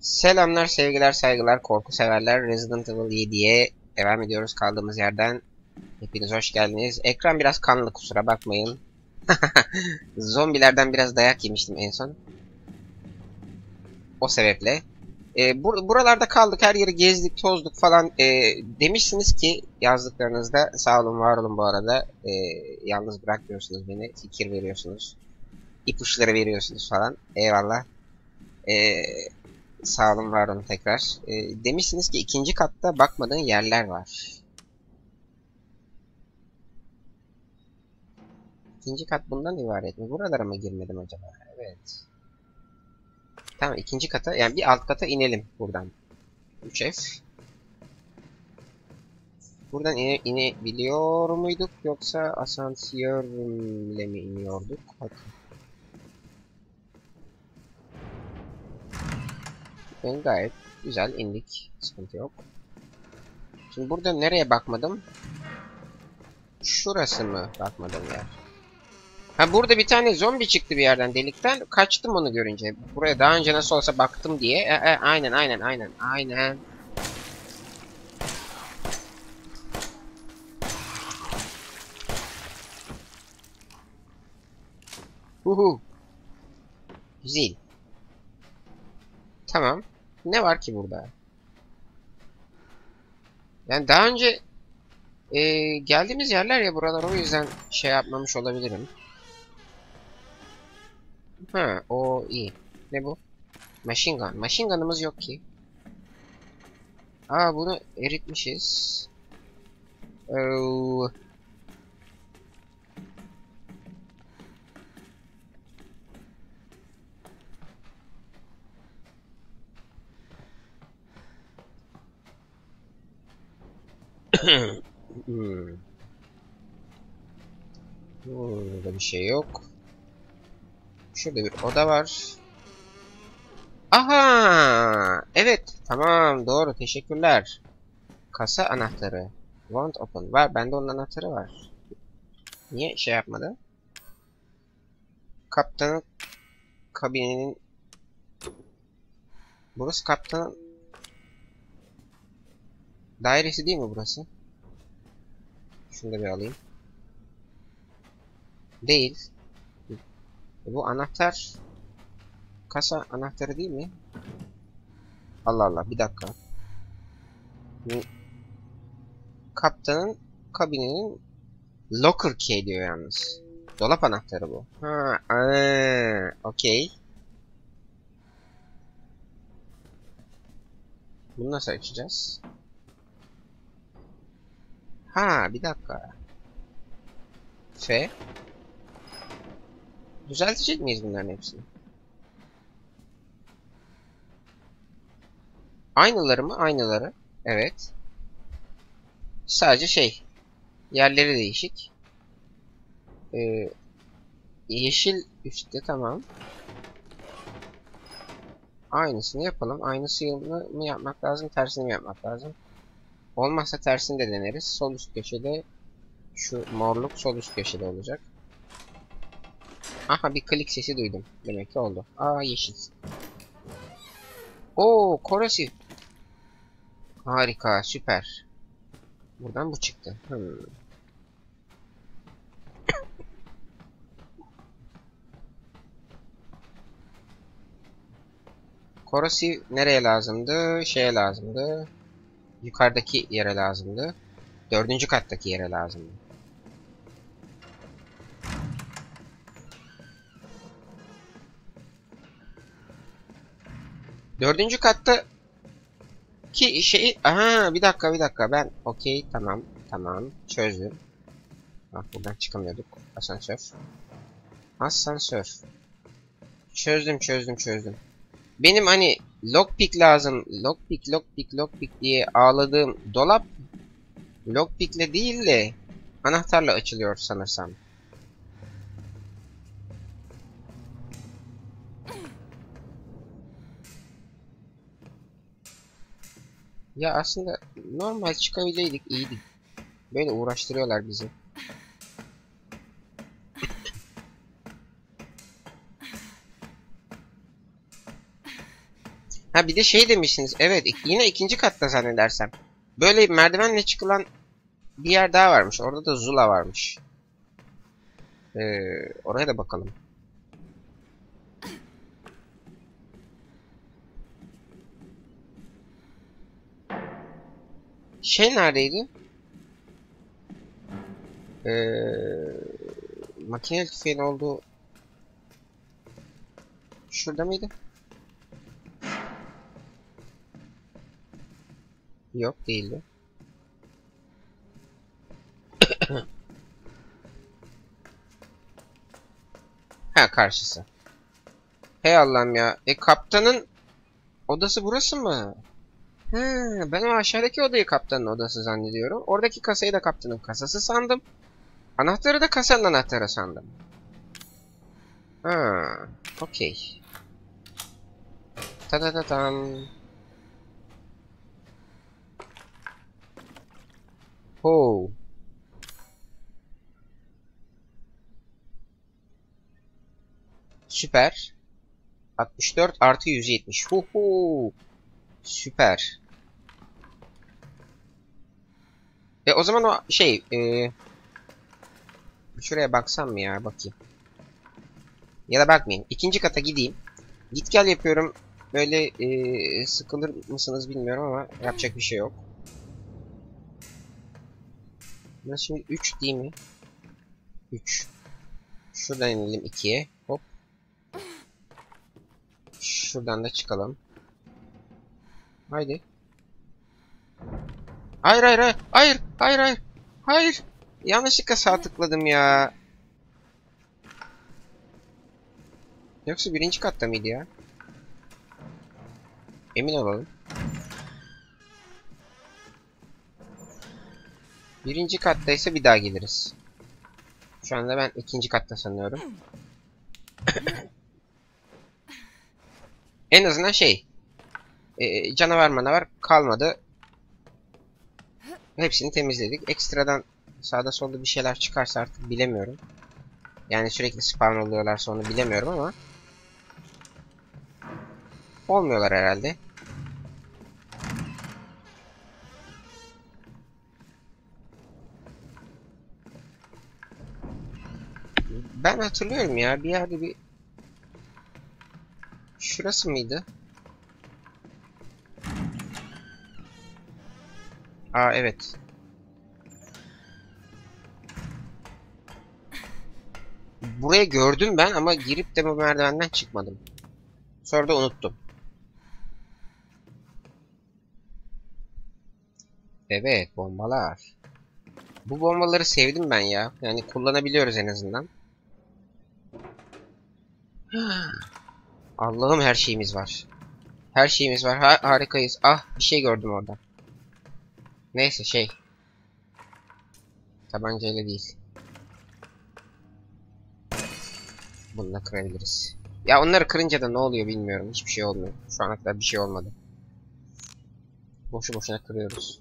Selamlar, sevgiler, saygılar, korku severler. Resident Evil 7'ye devam ediyoruz kaldığımız yerden. Hepiniz hoş geldiniz. Ekran biraz kanlı, kusura bakmayın. Zombilerden biraz dayak yemiştim en son. O sebeple. Buralarda kaldık, her yeri gezdik, tozduk falan. Demişsiniz ki yazdıklarınızda, sağ olun, var olun bu arada. Yalnız bırakmıyorsunuz beni, fikir veriyorsunuz. İpuçları veriyorsunuz falan. Eyvallah. Ee, Sağ olun, var olun tekrar. Demişsiniz ki ikinci katta bakmadığın yerler var. İkinci kat bundan ibaret mi? Buralara mı girmedim acaba? Evet. Tamam, ikinci kata, yani bir alt kata inelim buradan. 3F. Buradan inebiliyor muyduk yoksa asansörle mi iniyorduk? Bakın. Ben gayet güzel indik. Sıkıntı yok. Şimdi burada nereye bakmadım? Şurası mı bakmadım yer? Ha, burada bir tane zombi çıktı bir yerden, delikten. Kaçtım onu görünce. Buraya daha önce nasıl olsa baktım diye. Aynen. Huhu. Zil. Tamam. Ne var ki burada? Yani daha önce geldiğimiz yerler ya buralar, o yüzden şey yapmamış olabilirim. Ha, o iyi. Ne bu? Machine gun. Machine gun'ımız yok ki. Aa, bunu eritmişiz. Oo. Hmm. Burada bir şey yok. Şurada bir oda var. Aha! Evet, tamam, doğru, teşekkürler. Kasa anahtarı. Won't open. Var, bende onun anahtarı var. Niye şey yapmadı? Kaptanın kabininin... Burası kaptanın dairesi değil mi burası? Şunu da bir alayım. Değil. Bu anahtar... Kasa anahtarı değil mi? Allah Allah, bir dakika. Kaptanın kabininin locker key diyor yalnız. Dolap anahtarı bu. Ha, okey. Bunu nasıl açacağız? Ha, bir dakika. F. Düzeltecek miyiz bunların hepsini? Aynıları mı? Aynıları. Evet. Sadece şey. Yerleri değişik. Ee, Yeşil üstte, tamam. Aynısını yapalım. Aynısını mı yapmak lazım? Tersini mi yapmak lazım? Olmazsa tersini de deneriz. Sol üst köşede şu morluk sol üst köşede olacak. Aha, bir klik sesi duydum. Demek ki oldu. Aa, yeşil. Oo, korosif. Harika, süper. Buradan bu çıktı. Korosif nereye lazımdı? Şeye lazımdı. Yukarıdaki yere lazımdı. Dördüncü kattaki yere lazımdı. Dördüncü katta ki şeyi... Aha, bir dakika. Ben okey, tamam. Çözdüm. Bak, buradan çıkamıyorduk. Asansör. Asansör. Çözdüm. Benim hani lockpick lazım. Lockpick diye ağladığım dolap lockpickle değil de anahtarla açılıyor sanırsam. Ya aslında normal çıkabileydik, iyiydi. Böyle uğraştırıyorlar bizi. Ha bir de şey demişsiniz. Evet yine ikinci katta zannedersem. Böyle merdivenle çıkılan bir yer daha varmış. Orada da Zula varmış. Oraya da bakalım. Şey neredeydi? Makineli tüfeğin olduğu... Şurada mıydı? Yok değildi. Ha karşısı. Hey Allah'ım ya. Kaptanın odası burası mı? He, ben o aşağıdaki odayı kaptanın odası zannediyorum. Oradaki kasayı da kaptanın kasası sandım. Anahtarı da kasanın anahtarı sandım. Ha, okey. Tadadadan. Ho. Süper. 64 artı 170. Huhu. Süper. O zaman o şey şuraya baksam mı ya bakayım. Ya da bakmayayım. İkinci kata gideyim. Git gel yapıyorum. Böyle sıkılır mısınız bilmiyorum ama yapacak bir şey yok. Burası şimdi 3 değil mi? 3. Şuradan inelim 2'ye. Hop. Şuradan da çıkalım. Haydi. Hayır hayır hayır. Hayır hayır hayır. Hayır. Yanlışlıkla sağ tıkladım ya. Yoksa birinci katta mıydı ya? Emin olalım. Birinci kattaysa bir daha geliriz. Şu anda ben ikinci katta sanıyorum. En azından şey. Canavar manavar kalmadı. Hepsini temizledik. Ekstradan sağda solda bir şeyler çıkarsa artık bilemiyorum. Yani sürekli spawn oluyorlarsa onu bilemiyorum ama. Olmuyorlar herhalde. Ben hatırlıyorum ya bir yerde bir... Şurası mıydı? Aa evet. Buraya gördüm ben ama girip de bu merdivenden çıkmadım. Sonra da unuttum. Evet bombalar. Bu bombaları sevdim ben ya. Yani kullanabiliyoruz en azından. Allah'ım her şeyimiz var. Her şeyimiz var. Harikayız. Ah bir şey gördüm orada. Neyse şey. Tabancayla değil. Bununla kırabiliriz. Ya onları kırınca da ne oluyor bilmiyorum. Hiçbir şey olmuyor. Şu ana kadar bir şey olmadı. Boşu boşuna kırıyoruz.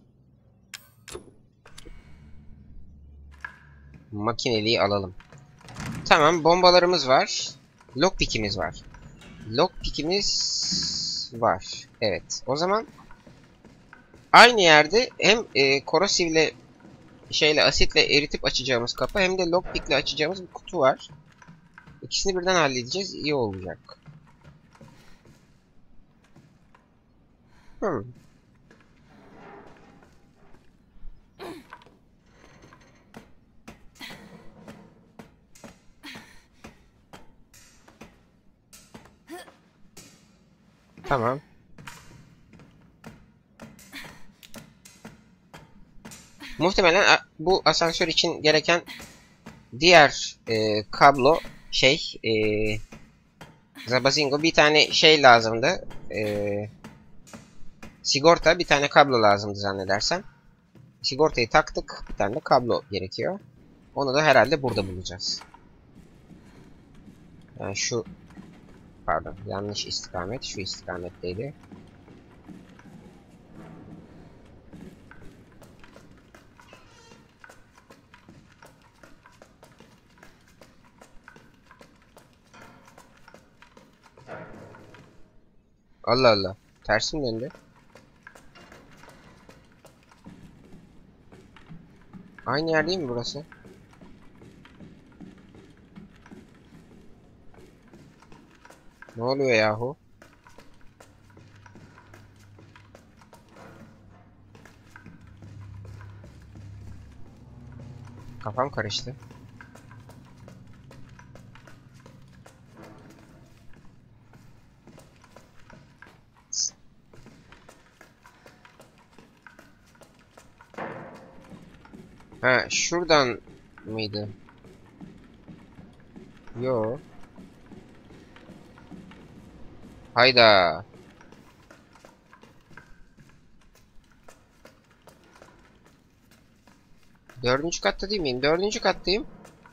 Makineliği alalım. Tamam bombalarımız var. Lockpick'imiz var. Lockpick'imiz var. Evet. O zaman aynı yerde hem korosifle şeyle asitle eritip açacağımız kapı hem de lockpick'le açacağımız bir kutu var. İkisini birden halledeceğiz. İyi olacak. Hmm. Tamam. Muhtemelen bu asansör için gereken diğer kablo şey Zabazingo bir tane şey lazımdı. Sigorta bir tane kablo lazımdı zannedersem. Sigortayı taktık. Bir tane de kablo gerekiyor. Onu da herhalde burada bulacağız. Yani şu pardon yanlış istikamet. Şu istikametteydi. Allah Allah. Tersim döndü. Aynı yer değil mi burası? Ne oluyor yahu? Kafam karıştı. Ha, şuradan mıydı? Yo. Hayda. Dördüncü katta değil miyim? Dördüncü kattayım.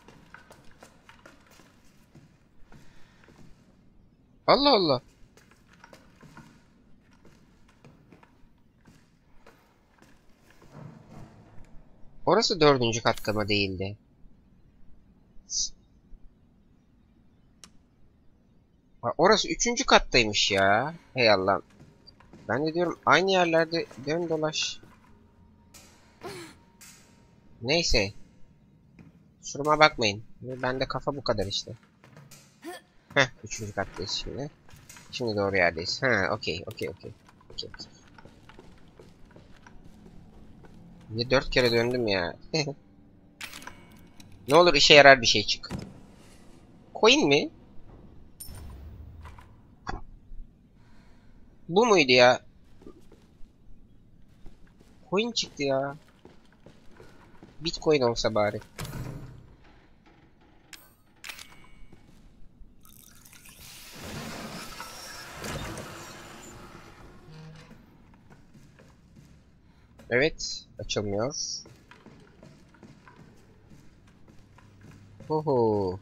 Allah Allah. Orası dördüncü katta mı değildi? Ha, orası üçüncü kattaymış ya. Hey Allah'ım. Ben de diyorum aynı yerlerde dön dolaş. Neyse. Kusuruma bakmayın. Bende kafa bu kadar işte. Heh, üçüncü kattayız şimdi. Şimdi doğru yerdeyiz. Ha, okey. Okey. Niye 4 kere döndüm ya? Ne olur işe yarar bir şey çık. Coin mi? Bu muydu ya? Coin çıktı ya. Bitcoin olsa bari. Evet. Açılmıyor. Oho.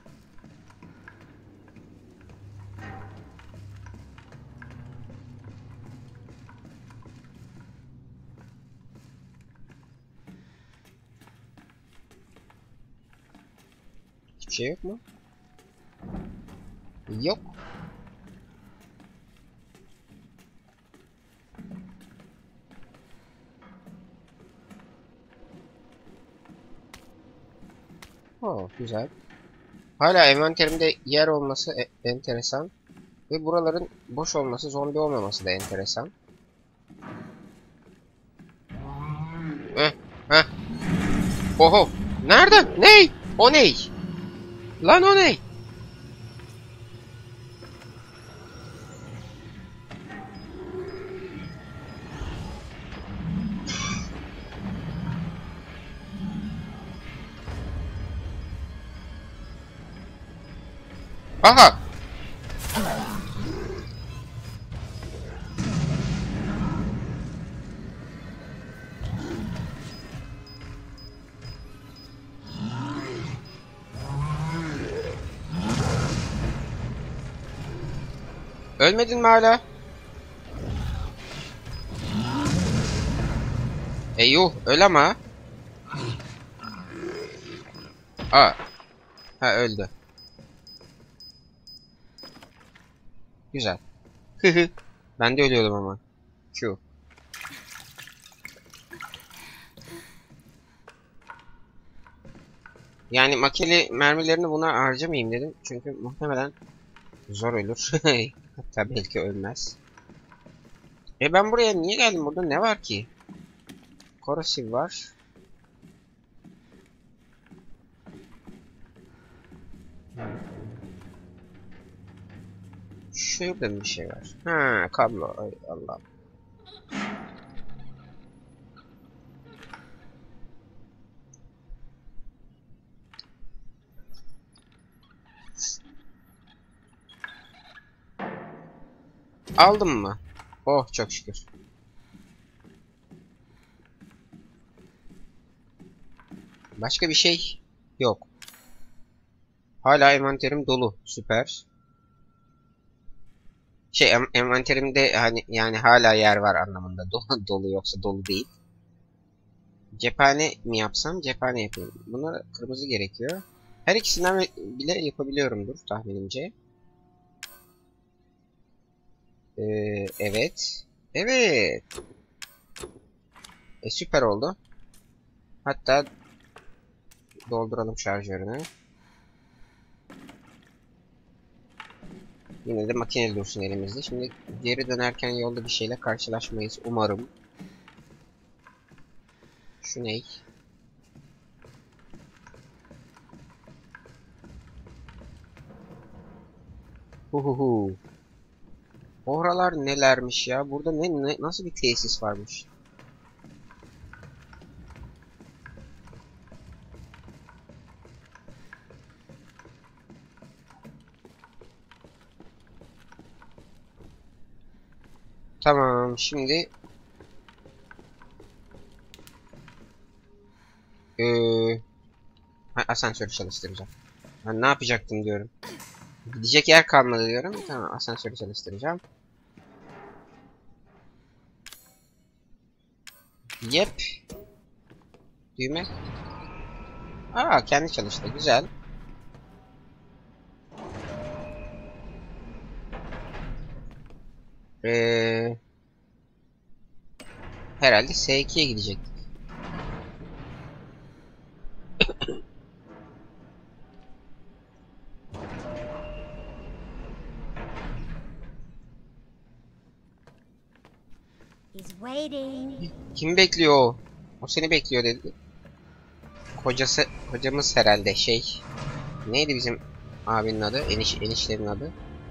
Hiçbir şey yok mu? Yok. Oh, güzel. Hala envanterimde yer olması enteresan. Ve buraların boş olması, zombi olmaması da enteresan. Heh, heh. Oho. Nereden? Ney? O ney? Lan o ney? Aha. Ölmedin mi hala? Yuh, öl ama. Aa. Ha, öldü. Güzel. Ben de ölüyordum ama. Q. Yani makeli mermilerini buna harcamayayım dedim. Çünkü muhtemelen zor ölür. Hatta belki ölmez. Ben buraya niye geldim? Burada ne var ki? Corrosive var. Şurada bir şey var. Ha, kablo. Ay Allah. Aldım mı? Oh, çok şükür. Başka bir şey yok. Hala envanterim dolu. Süper. Envanterimde hani yani hala yer var anlamında. Dolu, dolu yoksa dolu değil. Cephane mi yapsam? Cephane yapayım. Buna kırmızı gerekiyor. Her ikisinden bile yapabiliyorumdur tahminimce. Evet. Evet. Süper oldu. Hatta dolduralım şarjörünü. Yine de makine dursun elimizde. Şimdi geri dönerken yolda bir şeyle karşılaşmayız umarım. Şu ne? Huhuhu. Oralar nelermiş ya? Burada nasıl bir tesis varmış? Tamam, şimdi asansörü çalıştıracağım. Ben ne yapacaktım diyorum. Gidecek yer kalmadı diyorum. Tamam, asansörü çalıştıracağım. Yep. Düğme. Aa, kendi çalıştı. Güzel. Ee, Herhalde S2'ye gidecek. He's waiting. Kim bekliyor o? O seni bekliyor dedi. Hocamız herhalde şey. Neydi bizim abinin adı? Enişlerin adı.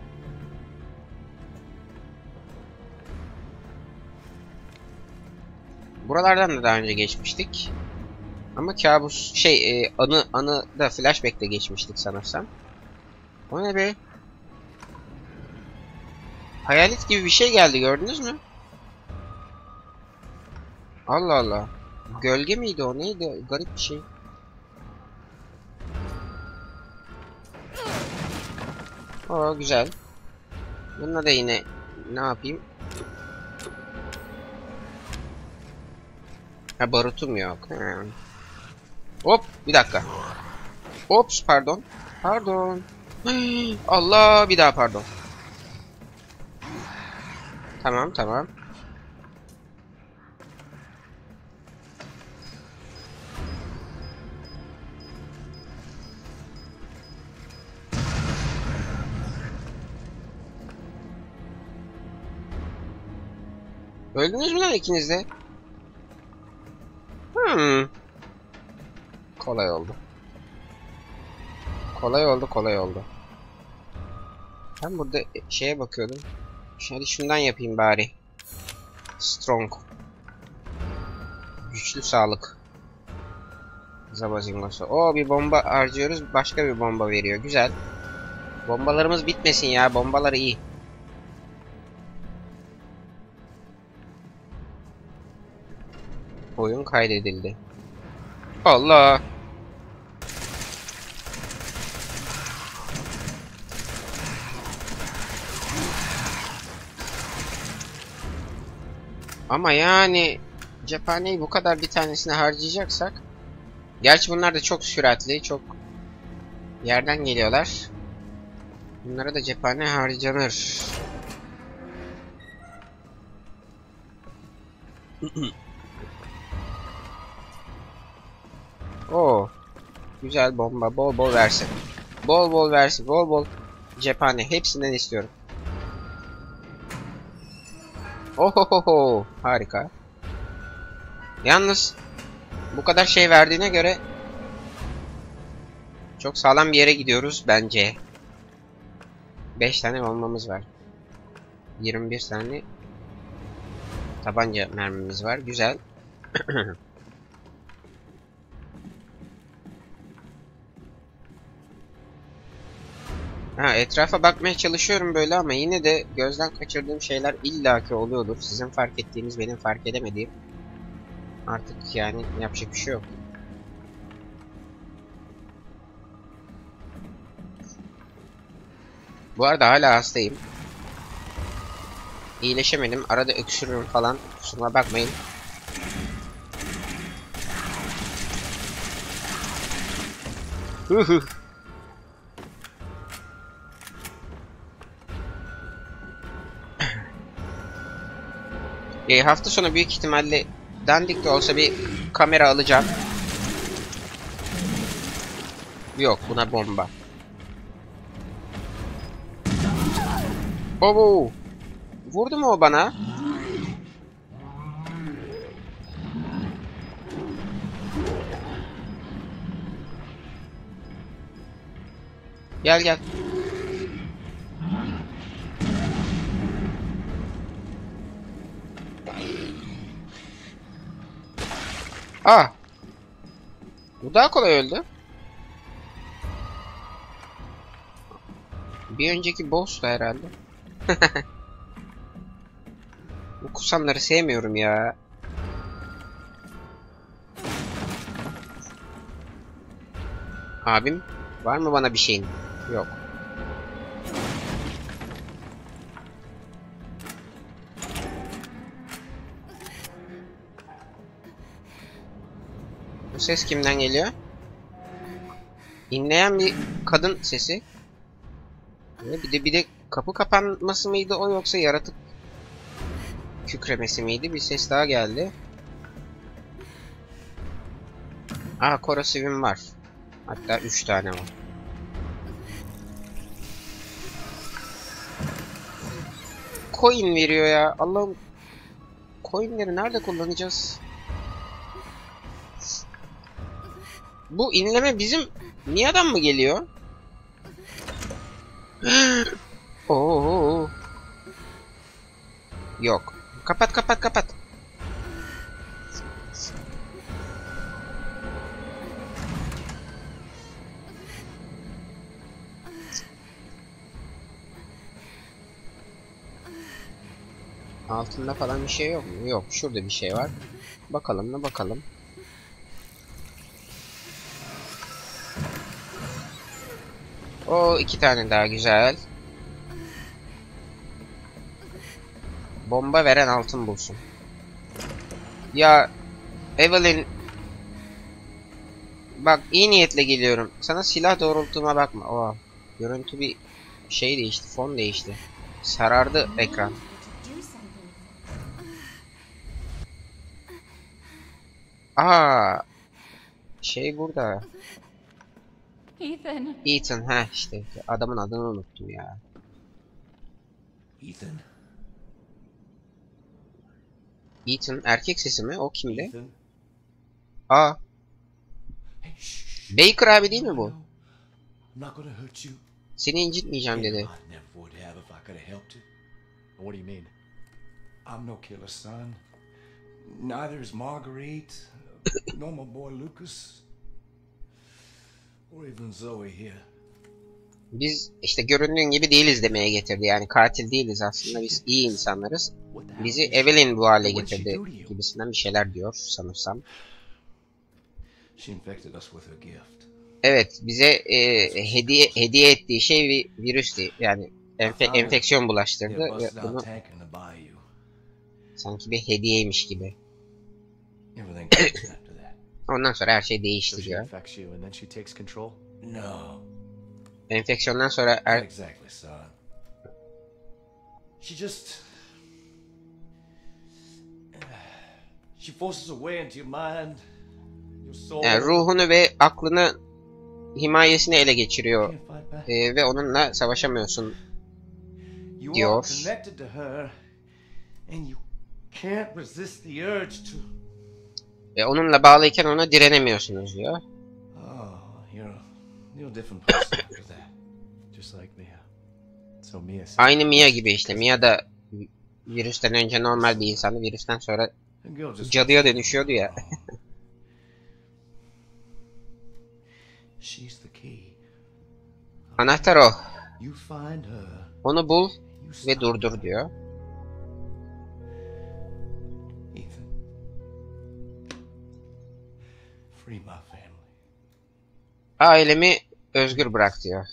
Buralardan da daha önce geçmiştik. Ama kabus şey anı da flashback'te geçmiştik sanırsam. O ne be? Hayalet gibi bir şey geldi, gördünüz mü? Allah Allah. Gölge miydi o? Neydi? Garip bir şey. Oo, güzel. Bununla da yine ne yapayım? Ha, barutum yok. He. Hop, bir dakika. Ops, pardon. Pardon. Allah, bir daha pardon. Tamam, tamam. Öldünüz mü lan ikiniz de? Kolay oldu. Kolay oldu, kolay oldu. Ben burada şeye bakıyordum. Hadi şundan yapayım bari. Strong. Güçlü sağlık. Zabazingosu. Oo, bir bomba harcıyoruz. Başka bir bomba veriyor. Güzel. Bombalarımız bitmesin ya. Bombalar iyi. Oyun kaydedildi. Allah. Ama yani cephaneyi bu kadar bir tanesine harcayacaksak, gerçi bunlar da çok süratli, çok yerden geliyorlar. Bunlara da cephane harcanır. Oo, güzel bomba, bol bol versin. Bol bol versin, bol bol cephane, hepsinden istiyorum. Ohohoho, harika. Yalnız bu kadar şey verdiğine göre çok sağlam bir yere gidiyoruz bence. 5 tane bombamız var. 21 tane tabanca mermimiz var. Güzel. Ha, etrafa bakmaya çalışıyorum böyle ama yine de gözden kaçırdığım şeyler illaki oluyordur. Sizin fark ettiğiniz, benim fark edemediğim. Artık yani yapacak bir şey yok. Bu arada hala hastayım. İyileşemedim. Arada öksürürüm falan. Kusuruma bakmayın. Hafta sonu büyük ihtimalle dandik de olsa bir kamera alacağım. Yok, buna bomba. Oo. Vurdu mu o bana? Gel gel. Aa. Bu daha kolay öldü. Bir önceki boss'tu herhalde. Bu kusanları sevmiyorum ya. Abim, var mı bana bir şeyin? Yok. Bu ses kimden geliyor? İnleyen bir kadın sesi. Bir de kapı kapanması mıydı o, yoksa yaratık kükremesi miydi? Bir ses daha geldi. Aha, korosivim var. Hatta 3 tane var. Coin veriyor ya. Allah'ım. Coinleri nerede kullanacağız? Bu inleme bizim Mia'dan mı geliyor? Oo. Yok. Kapat kapat kapat. Altında falan bir şey yok mu? Yok. Şurada bir şey var. Bakalım mı bakalım. O 2 tane daha güzel. Bomba veren altın bulsun. Ya Evelyn, bak iyi niyetle geliyorum. Sana silah doğrulttuğuma bakma. Oo, görüntü bir şey değişti. Fon değişti. Sarardı ekran. Aa, şey burada. Ethan. Ethan, ha işte. Adamın adını unuttum ya. Ethan? Ethan erkek sesi mi? O kimdi? Ethan? Aa, Hey, shh. Baker abi değil mi bu? I'm not gonna hurt you. Seni incitmeyeceğim dedi. I never would have if I could have helped you. What do you mean? I'm no killer, son. Neither is Marguerite, nor my boy Lucas, or even Zoe here. Biz işte göründüğün gibi değiliz demeye getirdi. Yani katil değiliz aslında. Biz iyi insanlarız. What the hell Bizi did she- Evelyn bu hale what did she getirdi do to you? gibisinden bir şeyler diyor sanırsam. She infected us with her gift. Evet, bize hediye ettiği şey bir virüstü. Yani enfeksiyon bulaştırdı Yeah, ve busted our bunu tank in the bayou. sanki bir hediyeymiş gibi. Everything changed after that. Ondan sonra her şey So değişti she diyor. infects you and then she takes control? No, Enfeksiyondan sonra not exactly, son. She just... She forces her way into your mind, your soul. yani ruhunu ve aklını himayesine ele You geçiriyor. can't fight back. Ve onunla savaşamıyorsun. You diyor. are connected to her, and you can't resist the urge to... Ve onunla bağlıyken ona direnemiyorsunuz diyor. Oh, you're a different person after that. Just like Mia. So Mia said, Aynı Mia gibi işte. Mia da virüsten önce normal bir insandı. Virüsten sonra The girl just... cadıya dönüşüyordu ya. She's the key. Anahtar o. You find her. Onu bul You ve stop durdur diyor. Ethan. Free my family. Ailemi özgür bırak diyor.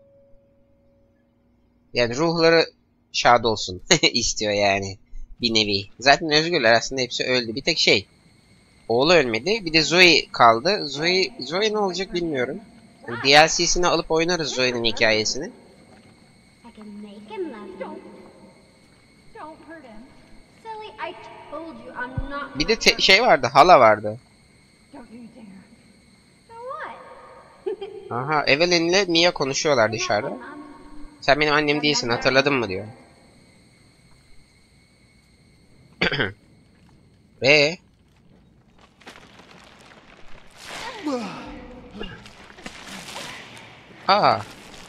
Yani ruhları şad olsun istiyor yani. Bir nevi. Zaten özgürler aslında, hepsi öldü. Bir tek şey. Oğlu ölmedi. Bir de Zoe kaldı. Zoe ne olacak bilmiyorum. Yani DLC'sini alıp oynarız Zoe'nin hikayesini. I can make him love you. Don't hurt him. Silly, I told you I'm not. Bir de şey vardı, hala vardı. Don't you dare. So what? Aha, Evelyn'le Mia konuşuyorlar You're not my dışarıda. mom. Sen benim annem değilsin, hatırladın mı diyor. Aa.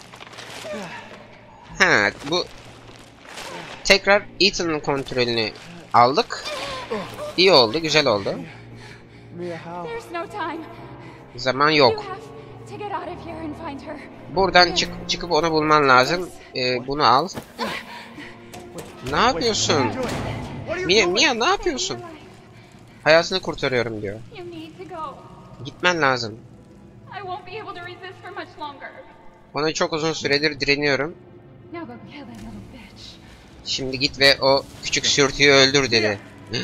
Ha, bu tekrar Ethan'ın kontrolünü aldık. İyi oldu, güzel oldu. Mia, how? There's no time. Zaman You yok. have to get out of here and find her. Buradan çıkıp onu bulman lazım. Bunu al. Ne yapıyorsun? Mia ne yapıyorsun? Hayatını kurtarıyorum diyor. You need to go. Gitmen lazım. I won't be able to resist for much longer. Ona çok uzun süredir direniyorum. Now go kill that little bitch. Şimdi git ve o küçük sürtüyü öldür dedi.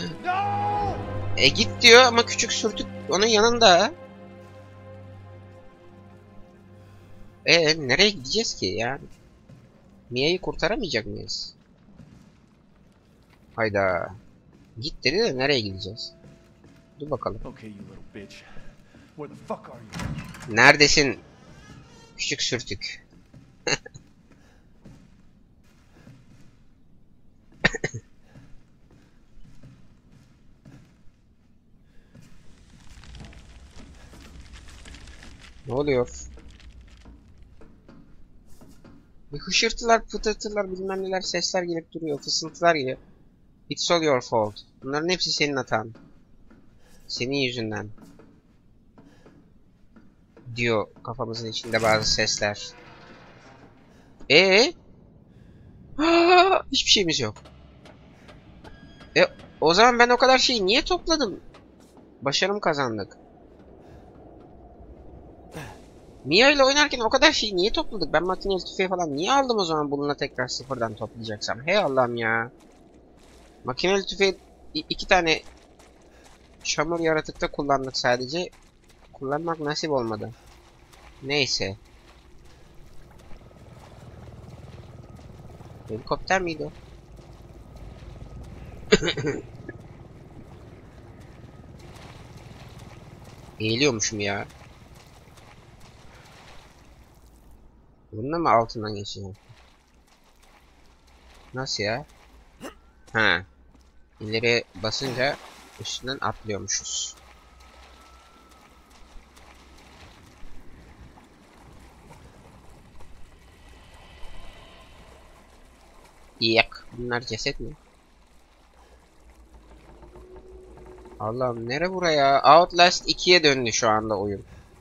Git diyor ama küçük sürtük onun yanında. Nereye gideceğiz ki yani? Mia'yı kurtaramayacak mıyız? Hayda. Git dedi de nereye gideceğiz? Dur bakalım. Okay, you little bitch. Where the fuck are you? Neredesin? Küçük sürtük. Ne oluyor? Bir hışırtılar, pıtırtılar, bilmem neler sesler gelip duruyor, fısıltılar geliyor. It's all your fault. Bunların hepsi senin hatan. Senin yüzünden. Diyor kafamızın içinde bazı sesler. Hiçbir şeyimiz yok. O zaman ben o kadar şeyi niye topladım? Başarım kazandık. Mia ile oynarken o kadar şeyi niye topladık? Ben makineli tüfeği falan niye aldım o zaman bununla tekrar sıfırdan toplayacaksam? Hey Allah'ım ya. Makineli tüfeği 2 tane çamur yaratıkta kullandık sadece. Kullanmak nasip olmadı. Neyse. Helikopter miydi o? Eğiliyormuşum ya. Bununla mı altından geçeceğim? Nasıl ya? Ha. İleri basınca üstünden atlıyormuşuz. Yak. Bunlar ceset mi? Allah'ım nere buraya? Outlast 2'ye döndü şu anda oyun.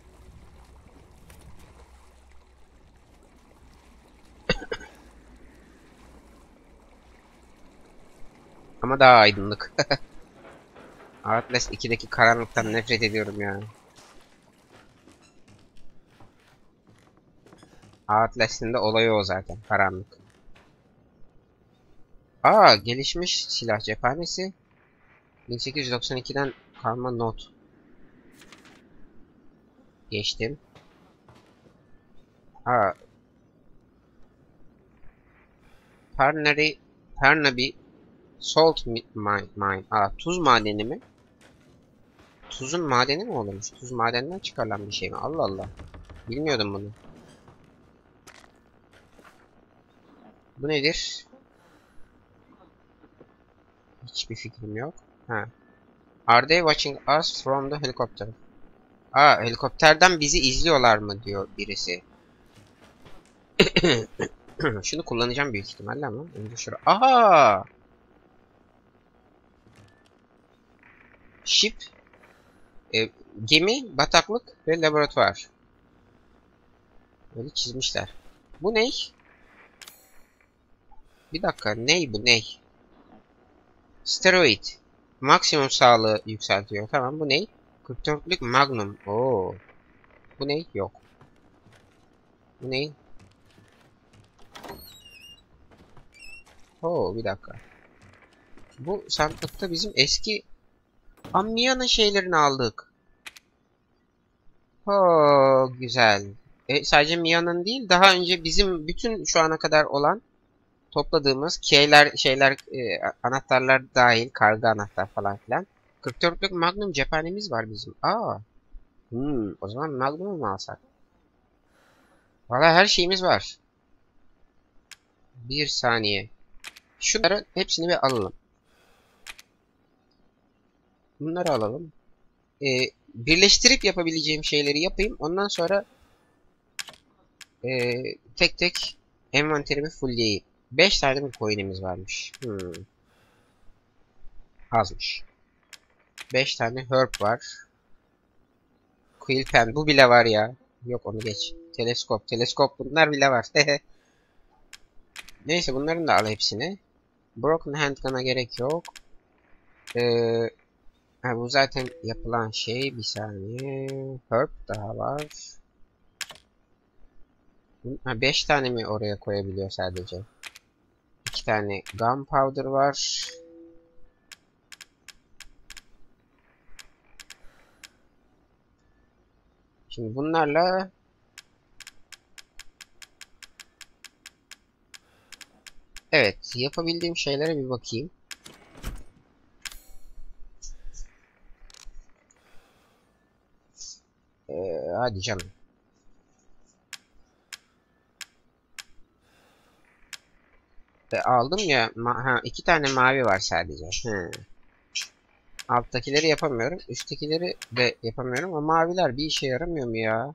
Ama daha aydınlık. Outlast 2'deki karanlıktan nefret ediyorum ya. Outlast'in de olayı o zaten. Karanlık. Gelişmiş silah cephanesi. 1892'den kalma not. Geçtim. Parnaby Salt Mine. Tuz madeni mi? Tuzun madeni mi olurmuş? Tuz madeninden çıkarılan bir şey mi? Allah Allah. Bilmiyordum bunu. Bu nedir? Hiçbir fikrim yok. Are they watching us from the helicopter? Helikopterden bizi izliyorlar mı diyor birisi. Şunu kullanacağım büyük ihtimalle ama önce şuraya. Ship, gemi, bataklık ve laboratuvar. Böyle çizmişler. Bu ne? Bir dakika, ney bu ney? Steroid. Maksimum sağlığı yükseltiyor. Tamam, bu ney? 44'lük Magnum. Bu ney? Yok. Bu ney? Bir dakika. Bu sandıkta bizim eski Mia'nın şeylerini aldık. Güzel. Sadece Mia'nın değil, daha önce bizim bütün şu ana kadar olan topladığımız şeyler anahtarlar dahil, karga anahtar falan filan. 44'lük Magnum cephanemiz var bizim. Aa. O zaman Magnum'u mu alsak? Valla her şeyimiz var. Bir saniye. Şunları hepsini bir alalım. Bunları alalım. Birleştirip yapabileceğim şeyleri yapayım. Ondan sonra tek tek envanterimi fullleyeyim. 5 tane mi coin'imiz varmış? Azmış. 5 tane herb var. Quill pen. Bu bile var ya. Yok onu geç. Teleskop. Teleskop bunlar bile var. Neyse bunların da al hepsini. Broken handgun'a gerek yok. Bu zaten yapılan şey. Bir saniye. Herb daha var. 5 tane mi oraya koyabiliyor sadece? 2 tane gunpowder var. Şimdi bunlarla evet yapabildiğim şeylere bir bakayım. Hadi canım. Aldım ya. 2 tane mavi var sadece. Alttakileri yapamıyorum. Üsttekileri de yapamıyorum. Ama maviler bir işe yaramıyor mu ya?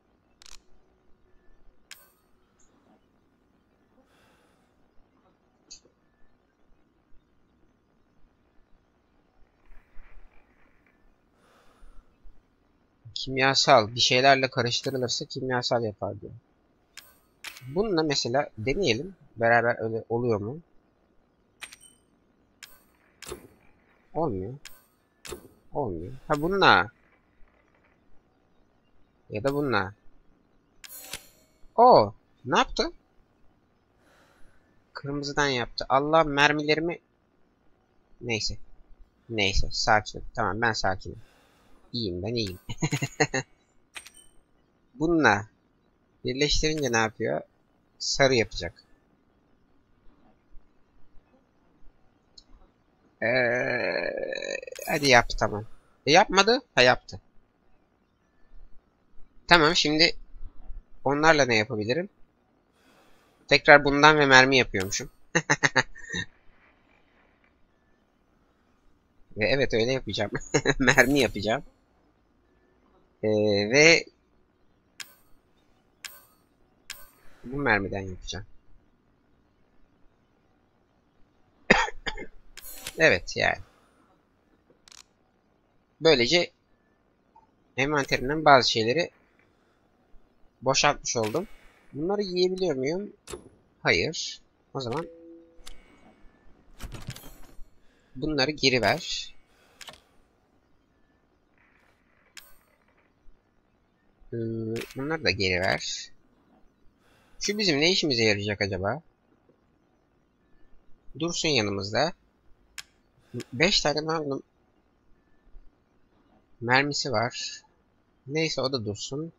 Kimyasal. Bir şeylerle karıştırılırsa kimyasal yapar diyor. Bununla mesela deneyelim. Beraber öyle oluyor mu? Olmuyor. Olmuyor. Ha bununla. Ya da bununla. Ne yaptı? Kırmızıdan yaptı. Allah mermilerimi... Neyse. Neyse. Sakin. Tamam ben sakinim. İyiyim ben iyiyim. Bununla. Birleştirince ne yapıyor? Sarı yapacak. Hadi yap tamam. Yapmadı. Ha yaptı. Tamam şimdi onlarla ne yapabilirim? Tekrar bundan ve mermi yapıyormuşum. Ve evet öyle yapacağım. Mermi yapacağım. Ve bu mermiden yapacağım. Evet yani. Böylece envanterimden bazı şeyleri boşaltmış oldum. Bunları yiyebiliyor muyum? Hayır. O zaman bunları geri ver. Bunları da geri ver. Şu bizim ne işimize yarayacak acaba? Dursun yanımızda. 5 tane Magnum mermisi var. Neyse o da dursun.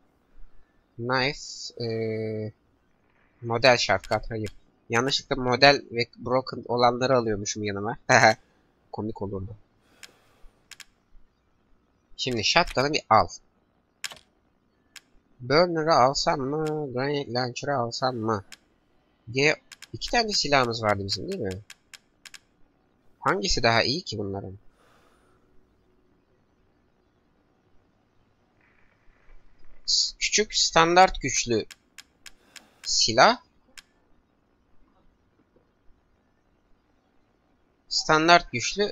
Nice. Model shotgun. Hayır. Yanlışlıkla model ve broken olanları alıyormuşum yanıma. Komik olurdu. Şimdi shotgun'ı bir al. Burner'ı alsam mı? Granite Launcher'ı alsam mı? Diye 2 tane silahımız vardı bizim değil mi? Hangisi daha iyi ki bunların? Küçük standart güçlü silah. Standart güçlü.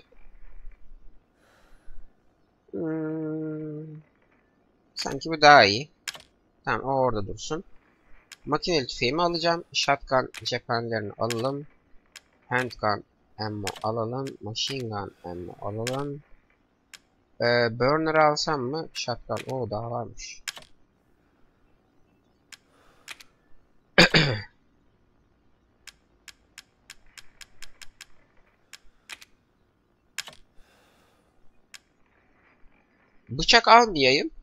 Sanki bu daha iyi. Tamam o orada dursun. Makineli tüfeğimi alacağım. Shotgun cephanelerini alalım. Handgun ammo alalım. Machine gun ammo alalım. Burner alsam mı? Shotgun. Daha varmış. Bıçak almayayım.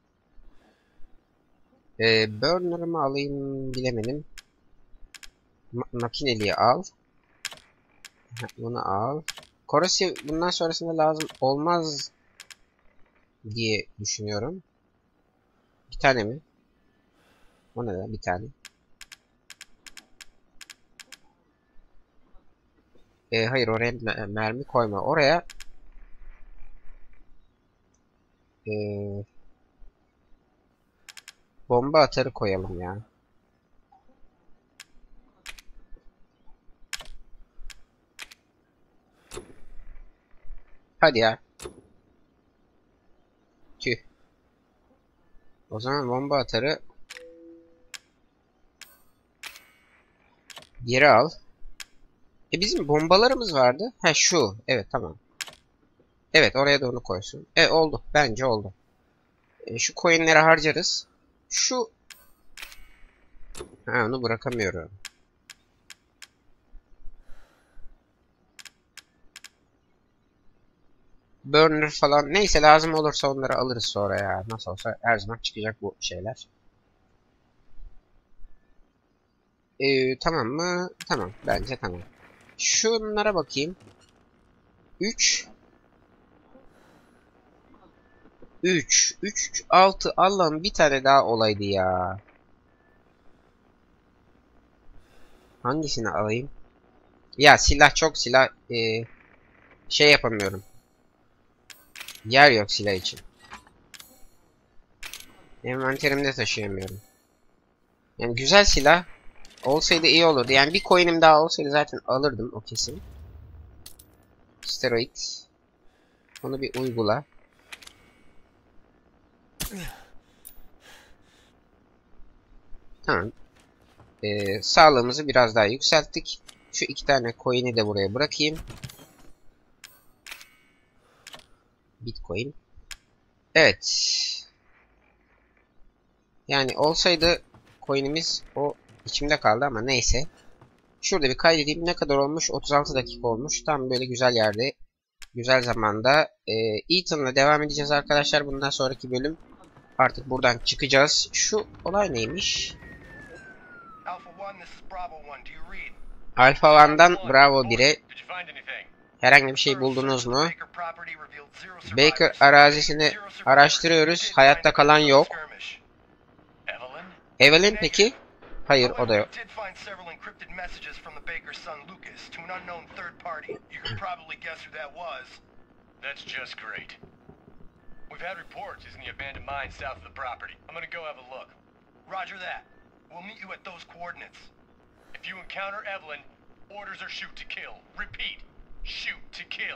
Burner'ımı alayım bilemedim. Makineliği al. Bunu al. Korosif bundan sonrasında lazım olmaz diye düşünüyorum. Bir tane mi? O ne lan? Bir tane. Hayır, oraya mermi koyma. Oraya bomba atarı koyalım ya. Hadi ya. Tüh. O zaman bomba atarı geri al. Bizim bombalarımız vardı. Ha şu. Evet, tamam. Evet, oraya da onu koysun. Oldu. Bence oldu. Şu coinleri harcarız. Şu. Ha, onu bırakamıyorum. Burner falan. Neyse, lazım olursa onları alırız sonra ya. Nasıl olsa her zaman çıkacak bu şeyler. Tamam mı? Tamam. Bence tamam. Şunlara bakayım. 3 6. Allah'ım, bir tane daha olaydı ya. Hangisini alayım? Ya silah, çok silah şey yapamıyorum. Yer yok silah için. Envanterimde taşıyamıyorum. Yani güzel silah olsaydı iyi olurdu. Yani bir coin'im daha olsaydı zaten alırdım, o kesin. Steroid. Onu bir uygula. Tamam. Sağlığımızı biraz daha yükselttik. Şu 2 tane coin'i de buraya bırakayım. Bitcoin. Evet. Yani olsaydı coin'imiz o içimde kaldı ama neyse. Şurada bir kaydedeyim. Ne kadar olmuş? 36 dakika olmuş. Tam böyle güzel yerde. Güzel zamanda. Ethan'la devam edeceğiz arkadaşlar. Bundan sonraki bölüm. Artık buradan çıkacağız. Şu olay neymiş? Alpha 1'dan Bravo 1'e herhangi bir şey buldunuz mu? Baker arazisini araştırıyoruz. Hayatta kalan yok. Evelyn peki? Hayır, o da yok. We've had reports he's in the abandoned mine south of the property. I'm gonna go have a look. Roger that. We'll meet you at those coordinates. If you encounter Evelyn, orders are shoot to kill. Repeat, shoot to kill.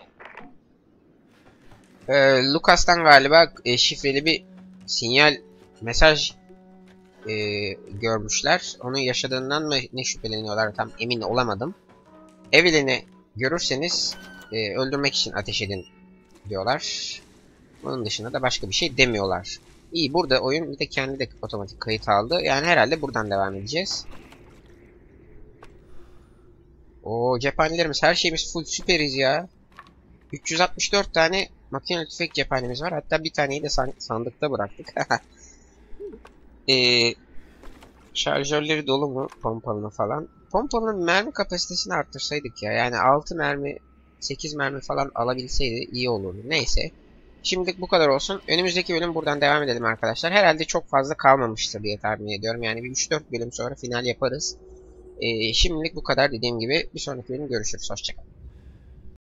Lucas'tan galiba şifreli bir sinyal, mesaj görmüşler. Onun yaşadığından mı ne şüpheleniyorlar, tam emin olamadım. Evelyn'i görürseniz öldürmek için ateş edin diyorlar. Bunun dışında da başka bir şey demiyorlar. İyi, burada oyun bir de kendi de otomatik kayıt aldı. Yani herhalde buradan devam edeceğiz. O cephanelerimiz, her şeyimiz full, süperiz ya. 364 tane makinalı tüfek cephanemiz var. Hatta bir taneyi de sandıkta bıraktık. Şarjörleri dolu mu? Pompalını falan. Pompalının mermi kapasitesini arttırsaydık ya. Yani 6 mermi, 8 mermi falan alabilseydi iyi olurdu. Neyse. Şimdilik bu kadar olsun. Önümüzdeki bölüm buradan devam edelim arkadaşlar. Herhalde çok fazla kalmamıştır diye tahmin ediyorum. Yani bir 3-4 bölüm sonra final yaparız. Şimdilik bu kadar, dediğim gibi. Bir sonraki bölüm görüşürüz. Hoşçakalın.